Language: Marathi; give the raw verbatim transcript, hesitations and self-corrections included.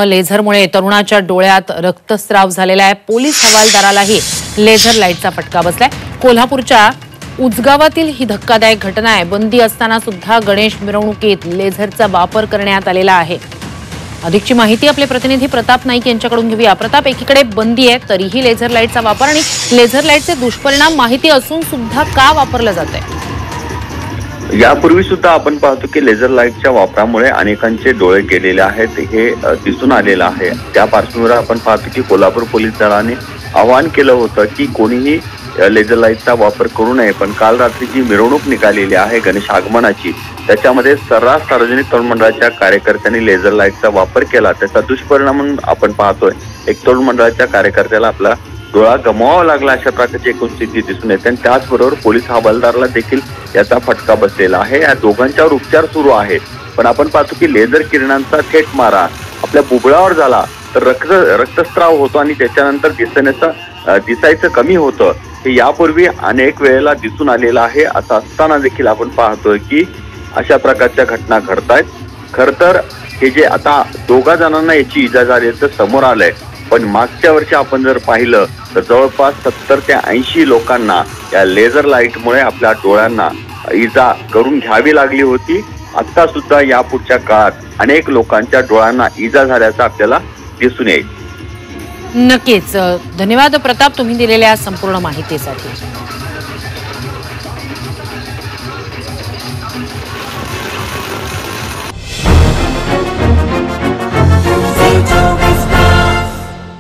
लेझरमुळे तरुणाच्या डोळ्यात रक्तस्राव झालेला आहे। पोलीस हवालदारालाही लेझर लाईटचा फटका बसलाय। कोल्हापूरच्या उजगावातील ही धक्कादायक घटना आहे। बंदी असताना सुद्धा गणेश मिरवणुकीत लेझरचा वापर करण्यात आलेला आहे। अधिकची माहिती आपले प्रतिनिधी प्रताप नाईक यांच्याकडून घेऊया। प्रताप, एकीकडे बंदी आहे तरीही लेझर लाईटचा वापर आणि लेझर लाईटचे दुष्परिणाम माहिती असून सुद्धा का वापरलं जात आहे? यापूर्वी सुद्धा आपण पाहतो की लेझर लाईटच्या वापरामुळे अनेकांचे डोळे गेलेले आहेत, हे दिसून आलेलं आहे। त्या पार्श्वभूमीवर आपण पाहतो की कोल्हापूर पोलीस दलाने आवाहन केलं होतं की कोणीही लेझर लाईटचा वापर करू नये, पण काल रात्री जी मिरवणूक निघालेली आहे गणेश आगमनाची, त्याच्यामध्ये सर्रास सार्वजनिक तरुण मंडळाच्या कार्यकर्त्यांनी लेझर लाईटचा वापर केला। त्याचा दुष्परिणाम म्हणून आपण पाहतोय एक तरुण मंडळाच्या कार्यकर्त्याला आपला डोळा गमवावा लागला, अशा प्रकारची एकूण स्थिती दिसून येते। आणि त्याचबरोबर पोलीस हवालदाराला देखील याचा फटका बसलेला आहे। या दोघांच्यावर उपचार सुरू आहेत, पण आपण पाहतो की लेझर किरणांचा थेट मारा आपल्या बुबुळावर झाला तर रक्त रक्तस्राव होतो आणि त्याच्यानंतर दिसण्याचं दिसायचं कमी होतं, हे यापूर्वी अनेक वेळेला दिसून आलेलं आहे। असं असताना देखील आपण पाहतोय की अशा प्रकारच्या घटना घडतायत। खरं तर हे जे आता दोघा जणांना याची इजा झाल्याचं समोर आलंय, पण मागच्या वर्षी आपण जर पाहिलं तर जवळपास सत्तर ते ऐंशी लोकांना या लेझर लाईटमुळे आपल्या डोळ्यांना इजा करून घ्यावी लागली होती। आता सुद्धा यापुढच्या काळात अनेक लोकांच्या डोळ्यांना इजा झाल्याचं आपल्याला दिसून येईल। नक्कीच, धन्यवाद प्रताप, तुम्ही दिलेल्या संपूर्ण माहितीसाठी।